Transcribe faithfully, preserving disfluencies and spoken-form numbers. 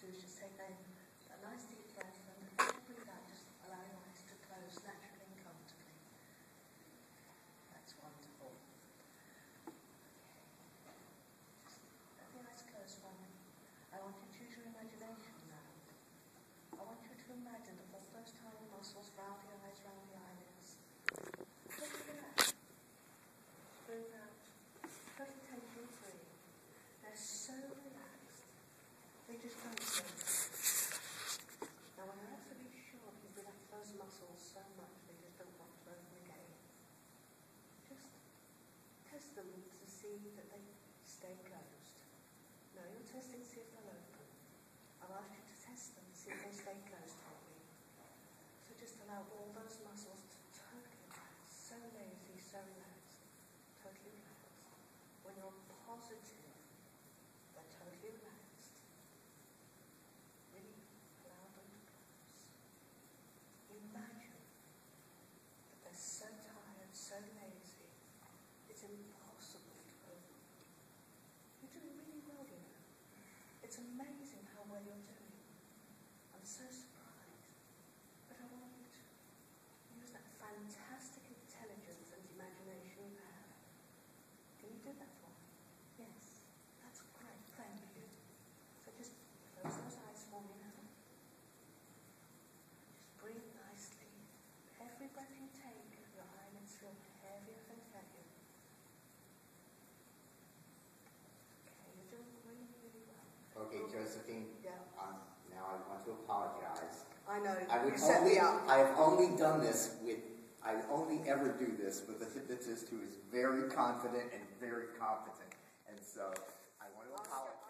do is just take a, a nice deep breath and as you breathe out, just allow your eyes to close naturally and comfortably. That's wonderful. Just let the eyes close for me. I want you to use your imagination now. I want you to imagine that all those tiny muscles round the eyes, round the eyelids. Just relax. Breathe out. Total tension free. They're so relaxed. They just don't move. Now when you're absolutely sure that you've relaxed those muscles so much they just don't want to open again, just test them to see that they stay closed. No, you're testing to see if they'll open. I'll ask you to test them to see if they stay closed for me. So just allow all those muscles to totally relax. So lazy, so relaxed. Totally relaxed. When you're positive, they're totally relaxed. Really allow them to close. Imagine that they're so tired, so lazy, it's impossible to open. You're doing really well, you know. It's amazing how well you're doing. I'm so surprised. But I want you to use that fantastic intelligence and imagination you have. Can you do that for me? Yes. That's great. Thank you. So just close those eyes for me now. Just breathe nicely. Every breath you take, your eyelids feel heavier and heavier. Okay, you're doing really, really well. Okay, Josephine. Yeah. Um, now I want to apologize. I know. I would you set only, me up. I have only done this with, I only ever do this with a hypnotist who is very confident and very competent. And so I want to apologize.